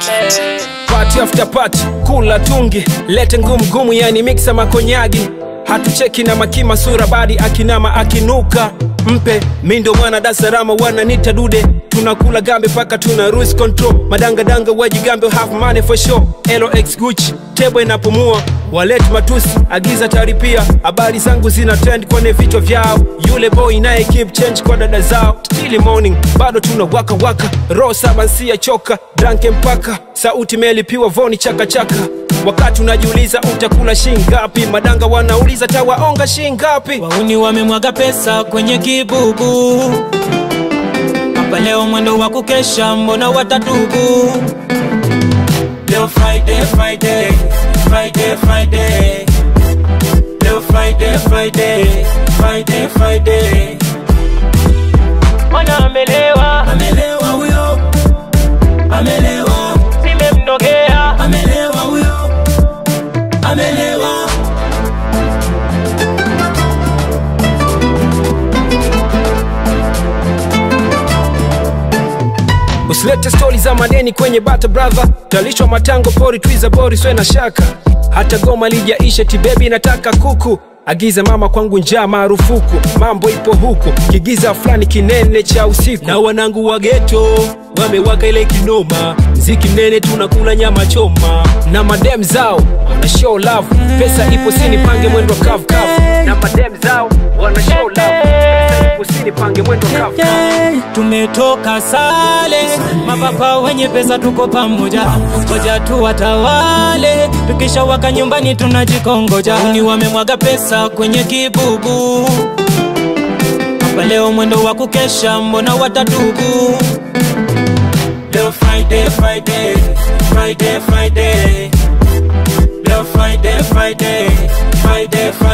Party after party, kula tungi, lete ngumu yani mixa makonyagi. Hatucheki na makima sura badi akinama akinuka. Mpe, mindo mwana dasarama wana nita dude. Tunakula gambe paka tuna rules control. Madanga danga wajigambe have money for sure. LOX Gucci, tebo inapumua. Waleti matusi, agiza taripia. Habari zangu zina trend kwenye vichwa vyao. Yule boy nae keep change kwa dada zao. Still morning, bado tuna waka waka. Roho saba nsia choka, drunk mpaka. Sauti melipiwa voni chaka chaka. Wakati unajiuliza utakula shingapi, madanga wanauliza tawaonga shingapi. Wauni wamemwaga pesa kwenye kibubu. Hapa leo mwendo wa kukesha mbona watatubu. Leo Friday, Friday, Friday, Friday. Leo Friday, Friday, Friday, Friday. Mwana amelewa, amelewa huyo. Amelewa, nimemnogea. Amelewa huyo. Amelewa. Usilete story za madeni kwenye bata brother. Talishwa matango pori twiza bori swe na shaka. Hata goma lijaisha tibebi nataka kuku. Agiza mama kwangu njaa marufuku. Mambo ipo huku, kigiza fulani kinene cha usiku. Na wanangu wa ghetto wamewaka ile kinoma. Mziki mnene tunakula nyama choma. Na madem zao wana show love. Pesa ipo sini pange mwendo kavu kavu. Na madem zao wana show love. Pesa ipo sini pange mwendo kavu kavu. Tumetoka sale, mapapa wenye pesa tuko pamoja. Ngoja tu watawale, tukisha waka nyumbani tunajikongoja. Ni wamemwaga pesa kwenye kibubu. Hapa leo mwendo wa kukesha mbona watatubu. Leo Friday, Friday, Friday, Friday. Leo Friday, Friday, Friday, Friday.